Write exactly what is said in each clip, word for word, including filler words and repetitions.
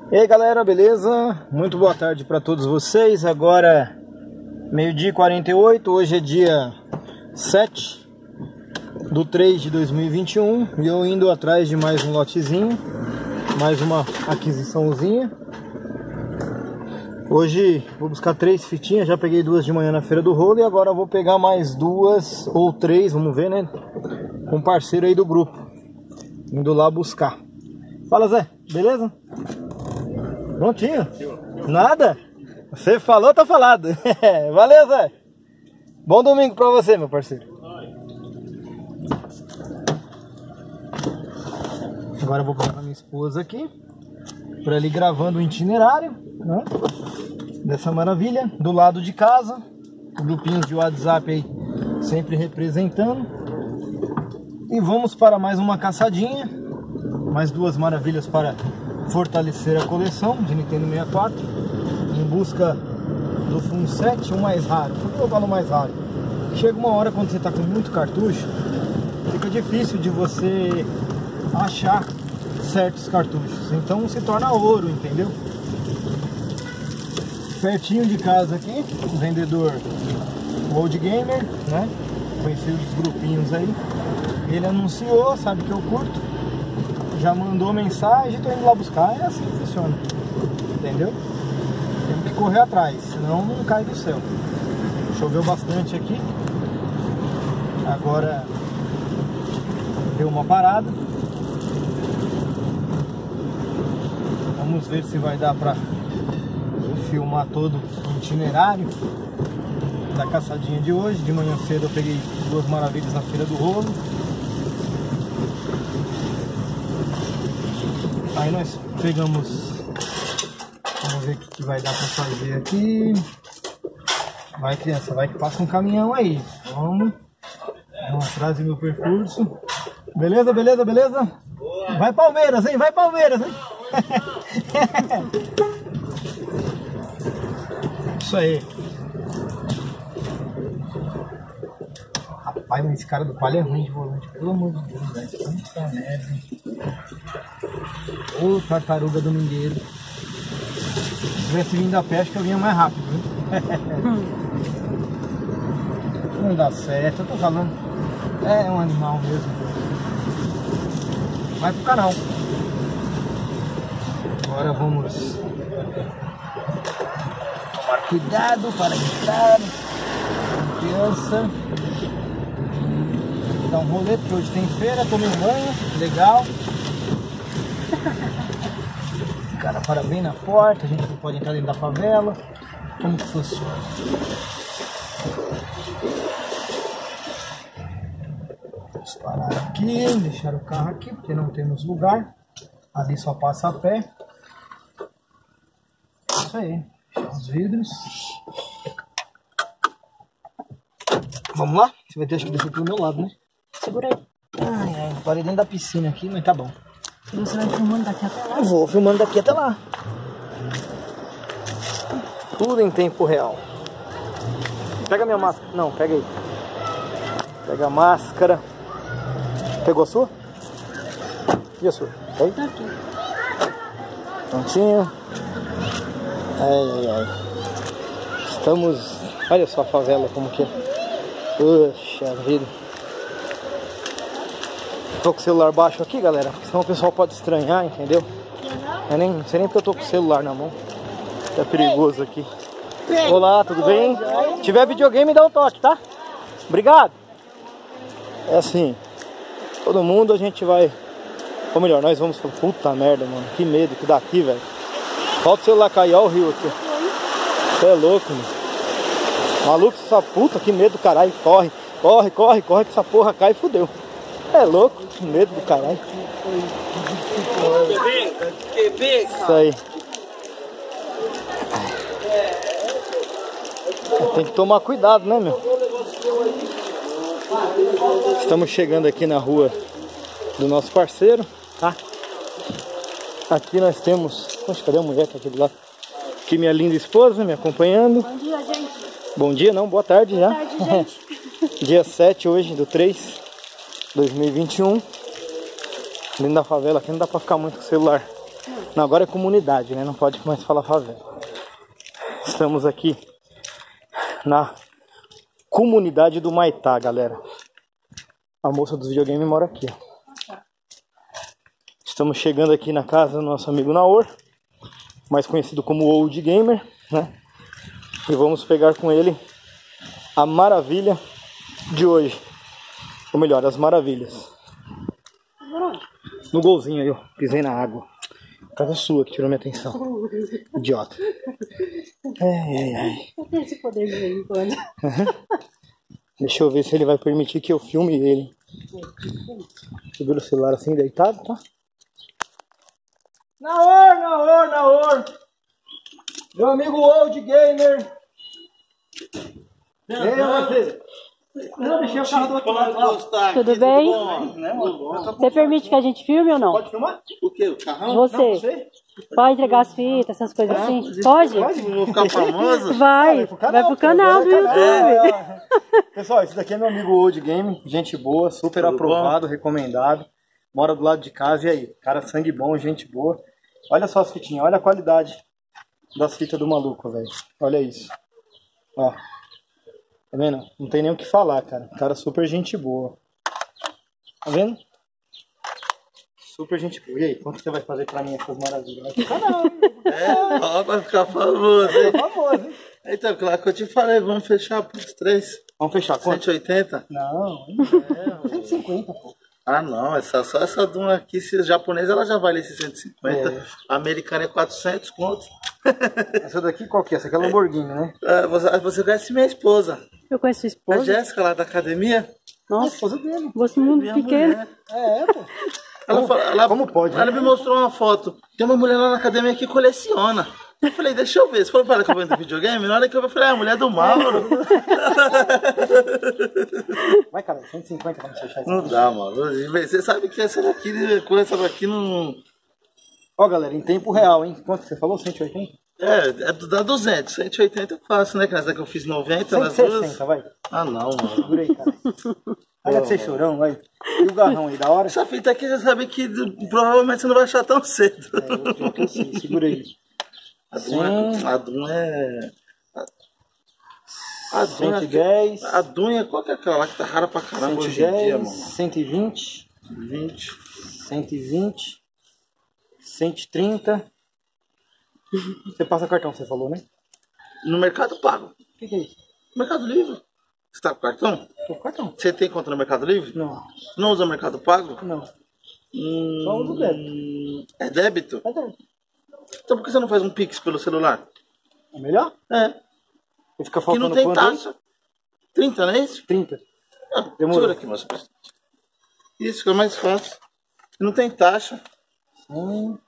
E aí galera, beleza? Muito boa tarde para todos vocês. Agora meio-dia e quarenta e oito, hoje é dia sete do três de dois mil e vinte e um e eu indo atrás de mais um lotezinho, mais uma aquisiçãozinha. Hoje vou buscar três fitinhas, já peguei duas de manhã na Feira do Rolo e agora vou pegar mais duas ou três, vamos ver, né? Com um parceiro aí do grupo, indo lá buscar. Fala, Zé, beleza? Prontinho? Nada? Você falou, tá falado. Valeu, Zé. Bom domingo pra você, meu parceiro. Agora eu vou colocar minha esposa aqui pra ela ir gravando o itinerário, né, dessa maravilha. Do lado de casa, grupinhos de WhatsApp aí sempre representando. E vamos para mais uma caçadinha, mais duas maravilhas para fortalecer a coleção de Nintendo sessenta e quatro, em busca do Fun sete, o mais raro. Por que eu falo mais raro? Chega uma hora quando você está com muito cartucho, fica difícil de você achar certos cartuchos, então se torna ouro, entendeu? Pertinho de casa aqui, o vendedor Old Gamer, né? Conheci os grupinhos aí, ele anunciou, sabe que eu curto, já mandou mensagem, tô indo lá buscar. É assim que funciona, entendeu? Tem que correr atrás, senão não cai do céu. Choveu bastante aqui, agora deu uma parada. Vamos ver se vai dar pra filmar todo o itinerário da caçadinha de hoje. De manhã cedo eu peguei duas maravilhas na Feira do Rolo. Aí nós pegamos, vamos ver o que vai dar pra fazer aqui. Vai, criança, vai que passa um caminhão aí. Vamos, vamos atrás do meu percurso. Beleza, beleza, beleza? Boa. Vai Palmeiras, hein? Vai Palmeiras, hein? Isso aí. Rapaz, mas esse cara do palio é ruim de volante, pelo amor de Deus, velho. Puta merda. Ô, tartaruga domingueiro. Se tivesse vindo a pé, acho que eu vinha mais rápido, viu? Não dá certo, eu tô falando. É um animal mesmo. Vai pro canal. Agora vamos tomar cuidado para evitar criança. Vou dar um rolê porque hoje tem feira, tomei um banho, legal. O cara para bem na porta, a gente não pode entrar dentro da favela. Como que funciona? Vamos parar aqui, deixar o carro aqui, porque não temos lugar. Ali só passa a pé. Isso aí, fechar os vidros. Vamos lá? Você vai ter acho que descer pelo meu lado, né? Segura aí. Ai, ai, parei dentro da piscina aqui, mas tá bom. E você vai filmando daqui até lá? Eu vou filmando daqui até lá. Tudo em tempo real. Pega a minha máscara. Não, pega aí. Pega a máscara. Pegou a sua? E a sua? Tá aí? Tá aqui. Prontinho. Ai, ai, ai. Estamos... Olha só a favela como que é. Puxa vida. Tô com o celular baixo aqui, galera, porque senão o pessoal pode estranhar, entendeu? Eu nem, não sei nem porque eu tô com o celular na mão. Tá perigoso aqui. Olá, tudo bem? Se tiver videogame, dá um toque, tá? Obrigado. É assim, todo mundo a gente vai... Ou melhor, nós vamos... Puta merda, mano, que medo que dá aqui, velho. Falta o celular cair, ó o rio aqui. Você é louco, mano. Maluco, essa puta, que medo do caralho. Corre, corre, corre, corre que essa porra cai e fudeu. É louco, que medo do caralho. Isso aí. Tem que tomar cuidado, né, meu? Estamos chegando aqui na rua do nosso parceiro, tá? Aqui nós temos... Poxa, cadê a mulher que tá aqui do lado? Aqui minha linda esposa me acompanhando. Bom dia, gente. Bom dia, não, boa tarde já. Boa tarde, gente. Dia sete hoje, do três de dois mil e vinte e um. Dentro da favela aqui não dá pra ficar muito com o celular. Hum. Não, agora é comunidade, né? Não pode mais falar favela. Estamos aqui na comunidade do Maitá, galera. A moça dos videogames mora aqui, ó. Estamos chegando aqui na casa do nosso amigo Naor, mais conhecido como Old Gamer, né? E vamos pegar com ele a maravilha de hoje. Ou melhor, as maravilhas. No golzinho aí, ó. Pisei na água. Casa sua que tirou minha atenção. Idiota. Ai, ai, ai. Eu tenho esse poder de vez em quando. Deixa eu ver se ele vai permitir que eu filme ele. Segura o celular assim, deitado, tá? Naor, Naor, Naor! Meu amigo Old Gamer! Ei, você! Não, deixei o carro do outro lado. Tudo bem? Você permite que a gente filme ou não? Pode filmar? O que? O carrão? Você. Não, você? Pode entregar as fitas, essas coisas assim? Pode? Eu vou ficar famoso? Vai, vai pro canal do YouTube. É. Pessoal, esse daqui é meu amigo Old Game, gente boa, super Tudo aprovado, recomendado. Mora do lado de casa, e aí? Cara, sangue bom, gente boa. Olha só as fitinhas, olha a qualidade das fitas do maluco, velho. Olha isso. Ó. Tá vendo? Não tem nem o que falar, cara. Cara, super gente boa. Tá vendo? Super gente boa. E aí, quanto você vai fazer pra mim essas maravilhas? Vai ficar não, hein? É, ó, vai ficar famoso, hein? Famoso, hein? Então, claro que eu te falei, vamos fechar pros três. Vamos fechar quanto? cento e oitenta? Não, É, cento e cinquenta, pô. Ah, não, essa, só essa Duna aqui, se japonesa, ela já vale esses cento e cinquenta. É. A americana é quatrocentos conto. Essa daqui qual que é? Essa aqui é Lamborghini, né? É, você, você conhece minha esposa, Eu conheço sua a esposa. Jéssica, lá da academia. É a Nossa, esposa dele. você é muito Minha pequeno. mulher. É, pô. Ela, fala- ela- Como pode, Ela né? me mostrou uma foto. Tem uma mulher lá na academia que coleciona. Eu falei, deixa eu ver. Você falou pra ela que eu vendo videogame? Na hora que eu vi, eu falei, ah, a mulher do Mauro. Vai, cara, cento e cinquenta pra não fechar isso. Não dá, mano. Você sabe que essa daqui, com essa daqui não... Ó, galera, em tempo real, hein? Quanto você falou? cento e oitenta? É, é do- dá duzentos. cento e oitenta eu faço, né? Que nessa daqui eu fiz noventa nas cento e duas. sessenta, vai. Ah, não, mano. Segura aí, cara. Pega de ser chorão, vai. E o garrão aí, da hora? Essa fita aqui você sabe que provavelmente você não vai achar tão cedo. É, eu, eu que eu sei. Segura aí. A Duna, a Duna é... A Duna, cento e dez. a Duna, qual que é aquela lá que tá rara pra caramba cento e hoje em dia, dez, mano? cento e vinte, vinte. cento e vinte, cento e trinta. Você passa cartão, você falou, né? No Mercado Pago. O que, que é isso? Mercado Livre. Você tá com cartão? Tô com cartão. Você tem conta no Mercado Livre? Não, Não usa Mercado Pago? não. Hum, Só uso débito. É débito? Tá bom. Então por que você não faz um Pix pelo celular? É melhor? É. E fica Que faltando não tem quanto aí? taxa. trinta, não é isso? trinta. Ah, Demorou. segura aqui, moça. Isso que é mais fácil. Não tem taxa. Hum,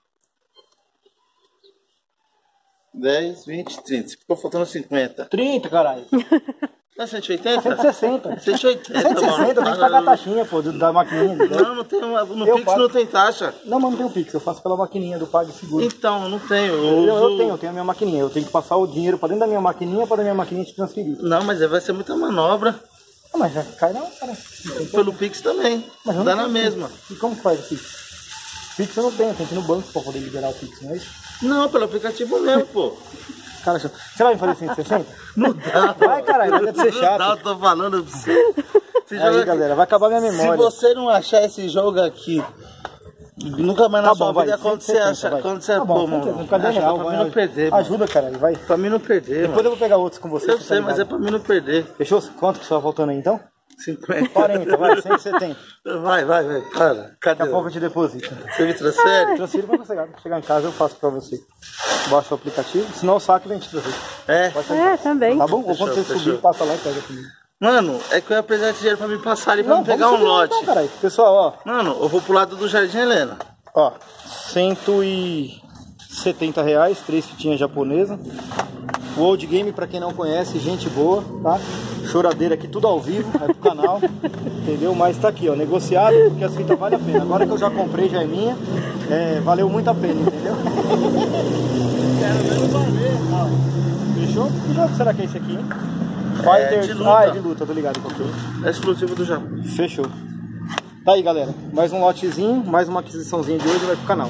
dez, vinte, trinta. Ficou faltando cinquenta. trinta, caralho. Não é cento e oitenta? cento e sessenta. cento e oitenta, cento e sessenta, tem que pagar a taxinha, pô, do- da maquininha. do- Não, não tem uma, no Eu Pix pago. não tem taxa. Não, mas não tem o Pix, eu faço pela maquininha do PagSeguro. Então, não tem. Eu, Eu, eu uso- tenho, eu tenho a minha maquininha. Eu tenho que passar o dinheiro pra dentro da minha maquininha pra da minha maquininha te transferir. Não, mas aí vai ser muita manobra. Ah, mas já cai não, cara. Não tem Pelo Pix também. Mas eu Dá não na tenho mesma. Pix. E como que faz o Pix? Pix eu não tenho, eu tenho que ir no banco pra poder liberar o Pix, não é isso? Não, pelo aplicativo mesmo, pô. Cara, você vai me fazer cento e sessenta? Não dá. Vai, caralho, vai ser Não dá, chato. eu tô falando pra você. Esse jogo Aí, aqui- galera, vai acabar minha Se memória. você não achar esse jogo aqui, nunca mais na Tá sua bom, vai. vida, quando você cento e setenta, acha, vai. quando você Tá bom, pô, cento e setenta, mano, cadê acha real? pra mim Vai, não perder, mano. Ajuda, caralho, vai. Pra mim não perder, Depois mano. eu vou pegar outros com você. Eu tá sei, mas é ligado? pra mim não perder. Fechou? Quanto que só faltando aí, então? cinquenta. quarenta, vai, cento e setenta. Vai, vai, vai, cara. Cadê? Daqui a pouco eu te deposito. Você me transfere? Transfiro pra você, cara. Chegar em casa eu faço pra você. Baixa o aplicativo, senão o saque vem te trazer. É. É, também. Tá bom? Ou quando Fechou, você fechou. subir, passa lá e pega comigo. Mano, é que eu ia precisar de dinheiro pra me passar ali pra me pegar vamos um subir lá, lote. então, caralho. Pessoal, ó. Mano, eu vou pro lado do Jardim Helena. Ó, cento e setenta reais, três fitinhas japonesas. O Old Game, pra quem não conhece, gente boa, tá? Choradeira aqui, tudo ao vivo, é pro canal, entendeu? Mas tá aqui, ó, negociado, porque as fitas valem a pena. Agora que eu já comprei, já é minha, é, valeu muito a pena, entendeu? Quero ver o valer, ó. Fechou? Que jogo será que é esse aqui, hein? Fighter... de luta. Ah, é de luta, tô ligado com aquele. É exclusivo do Japão. Fechou. Tá aí, galera. Mais um lotezinho, mais uma aquisiçãozinha de hoje vai pro canal.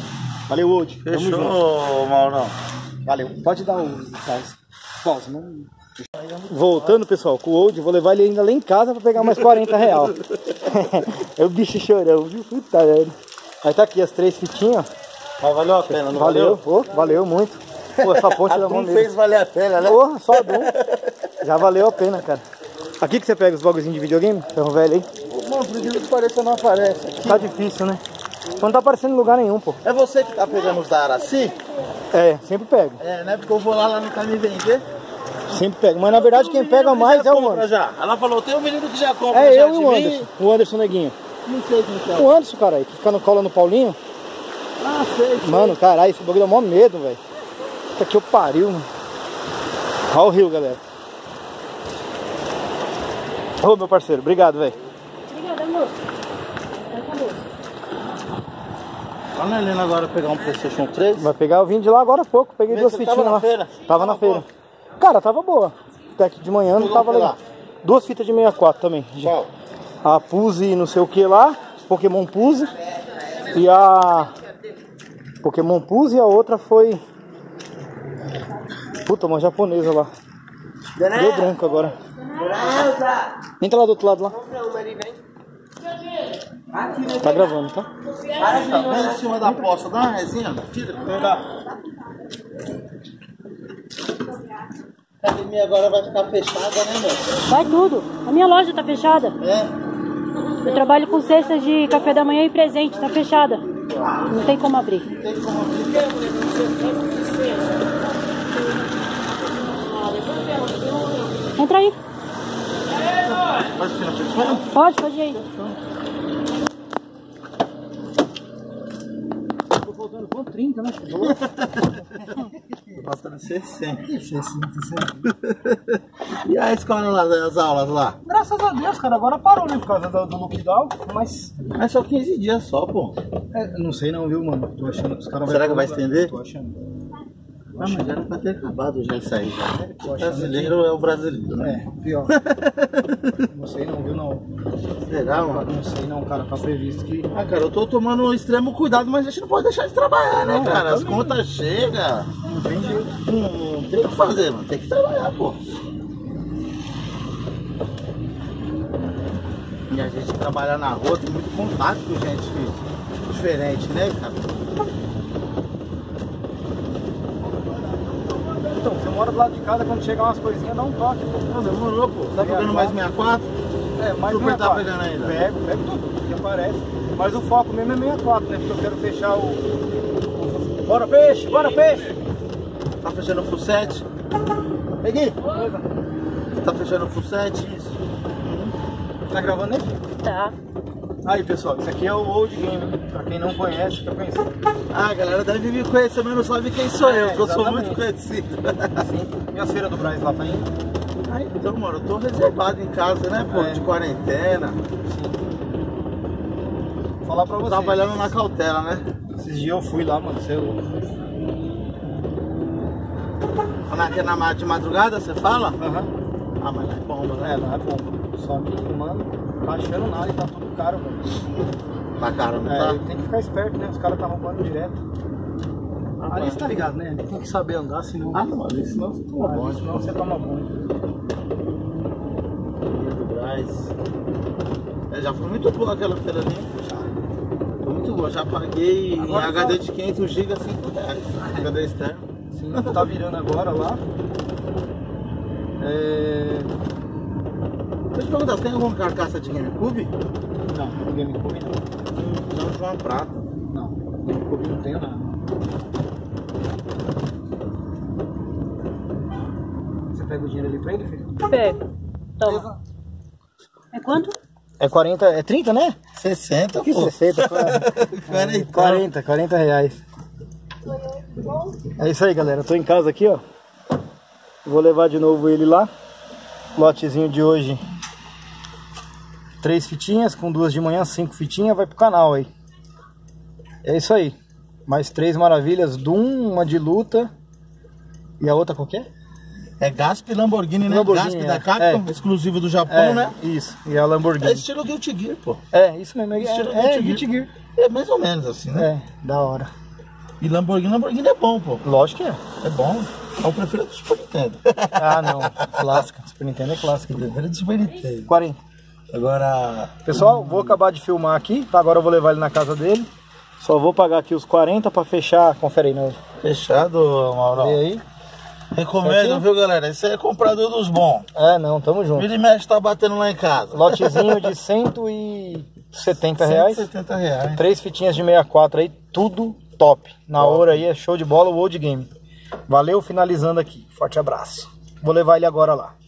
Valeu, Old. Fechou, Maurão. Valeu. Pode dar o pause. Pause, não... Voltando, pessoal, com o Old, vou levar ele ainda lá em casa pra pegar mais quarenta real. É o bicho chorão, viu? Puta velho. Aí tá aqui as três fitinhas. Mas valeu a pena, não valeu? Valeu, Pô, valeu muito. Pô, essa ponte da mão mesmo. fez valer a pena, né? Porra, só a Dum. Já valeu a pena, cara. Aqui que você pega os bagulhozinhos de videogame? Ferro velho aí? Mano, por que pareça não aparece aqui? Tá difícil, né? Não tá aparecendo em lugar nenhum, pô. É você que tá pegando os da Araci? É, sempre pego. É, né? Porque eu vou lá, lá não tá me vender. Sempre pego. Mas na verdade quem pega mais é o Anderson. Já. Ela falou, tem um menino que já compra. É já eu e o Anderson. Mim. O Anderson Neguinho. Não sei quem que é. O Anderson, caralho, que fica no colo no Paulinho. Ah, sei, sei. Mano, caralho, esse bagulho dá mó medo, velho. Isso aqui eu pariu, mano. Olha o rio, galera. Ô, meu parceiro, obrigado, velho. Obrigada, moço. Tá na Helena agora pegar um PlayStation três? Vai pegar, eu vim de lá agora há pouco. Peguei duas fitinhas lá. Tava na feira? Tava na feira. Cara, tava boa. Até que de manhã não tava legal. Duas fitas de sessenta e quatro também. Qual? A Puse não sei o que lá. Pokémon Puse. E a... Pokémon Puse e a outra foi... Puta, uma japonesa lá. Deu branco agora. Entra lá do outro lado lá. Tá gravando, tá? Vem em cima da poça, dá uma resinha, tira. A academia agora vai ficar fechada, né, meu? Vai tudo. A minha loja tá fechada. É? Eu trabalho com cestas de café da manhã e presente, tá fechada. Não tem como abrir. Não tem como abrir. Entra aí. Pode tirar fechando? Pode, pode ir aí. Tô faltando com trinta, né? Faltando sessenta. E a escola lá, das aulas lá? Graças a Deus, cara, agora parou, né? Por causa do, do lockdown, mas... Mas só quinze dias só, pô. É, não sei não, viu, mano? Tô achando que os caras... Será que vai estender? Tô achando. Ah, mas já era pra ter acabado já isso aí, já. O brasileiro é o brasileiro, né? É, pior. Não sei não, viu, não. Será, mano? Não sei não, cara, tá previsto que... Ah, cara, eu tô tomando um extremo cuidado, mas a gente não pode deixar de trabalhar, né, Não, cara? As também. contas chegam. Não tem jeito. Hum, tem o que fazer, mano. Tem que trabalhar, pô. E a gente trabalhar na rua tem muito contato com gente diferente, né, cara? Então, você mora do lado de casa, quando chegar umas coisinhas, dá um toque, pô. Não, demorou, pô. Tá pegando mais sessenta e quatro? É, mais Super tá sessenta e quatro. pegando ainda? Pego, pego tudo, que aparece. Mas o foco mesmo é sessenta e quatro, né? Porque eu quero fechar o... o... Bora peixe, bora peixe! Tá fechando o full set? Peguei! Tá fechando o full set? Isso. Tá gravando aí, filho? Tá. Aí, pessoal, isso aqui é o Old Game. Pra quem não conhece, quer conhecer. Ah, a galera deve me conhecer, mas não sabe quem sou eu, É, porque eu sou exatamente. muito conhecido. Sim. E a feira do Braz lá tá indo? Aí, então, mano, eu tô reservado em casa, né, pô? É. De quarentena. Vou falar pra vocês. Trabalhando na cautela, né? Esses dias eu fui lá, mano, você é louco. Na, na, de madrugada, você fala? Aham. Ah, mas é bomba, né? É, lá é bom. Só que, mano, tá achando nada e tá tudo caro, velho. Tá caro, não É, tá? tem que ficar esperto, né? Os caras tá roubando direto. Ah, Ali mano. você tá ligado, né? Ali tem que saber andar, senão... Ah, mano, isso não você toma Ali, bonde. senão você toma banho. Feira do Braz. É, já foi muito boa aquela feira ali. Já. Foi muito boa, já paguei Agora em H D de quinhentos gigas, cinco reais. H D externo. Sim, tá virando agora lá. É... Deixa eu te perguntar, você tem alguma carcaça de GameCube? Não, no GameCube não. Não, João Prata. Não, no GameCube não tenho nada. Você pega o dinheiro ali pra ele, filho? Pega. Toma. É quanto? É quarenta, é trinta, né? sessenta, Que pô. sessenta? quarenta. quarenta, quarenta reais. É isso aí, galera. Eu tô em casa aqui, ó. Vou levar de novo ele lá. Lotezinho de hoje. Três fitinhas, com duas de manhã, cinco fitinhas, vai pro canal aí. É isso aí. Mais três maravilhas. Doom, uma de luta. E a outra qual que é? É Gasp Lamborghini, né? Lamborghini, Gasp é. da Capcom, É. exclusivo do Japão, É, né? isso. E a Lamborghini. É estilo Guilty Gear, pô. É, isso mesmo. É, Estilo é, Guilty Guilty Gear. É mais ou menos assim, né? É, da hora. E Lamborghini, Lamborghini é bom, pô. Lógico que é. É bom. Eu prefiro do Super Nintendo. Ah, não. Clássica. Super Nintendo é clássica. Eu prefiro do Super Nintendo. quarenta. Agora... Pessoal, vou acabar de filmar aqui. Tá? Agora eu vou levar ele na casa dele. Só vou pagar aqui os quarenta pra fechar. Confere aí, não. Fechado, Mauro. E aí? Recomendo, Certinho? viu, galera? Esse aí é comprador dos bons. É, não. Tamo junto. Vira e mexe tá batendo lá em casa. Lotezinho de cento e setenta reais. cento e setenta reais. Três fitinhas de sessenta e quatro aí. Tudo top. Na Top. hora aí é show de bola o Old Game. Valeu, finalizando aqui. Forte abraço. Vou levar ele agora lá.